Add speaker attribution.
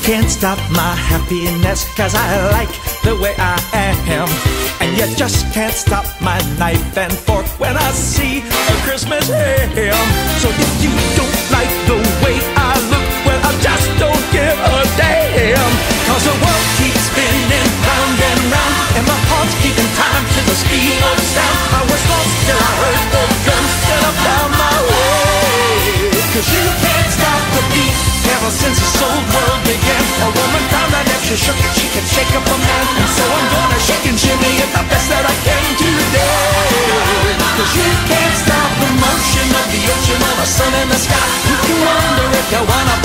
Speaker 1: can't stop my happiness, 'cause I like the way I am. And you just can't stop my knife and fork when I see a Christmas ham. So if you don't like the way I look, well, I just don't give a damn. 'Cause the world keeps spinning round and round, and my heart's keeping time to the speed of sound. I was lost till I heard the drums, and I found my way. 'Cause you can't stop the beat. Ever since this old world began, a woman found that if she shook it, she could shake up a man. And so I'm gonna shake and shimmy it the best that I can today. 'Cause you can't stop the motion of the ocean or the sun in the sky. You can wonder if you wanna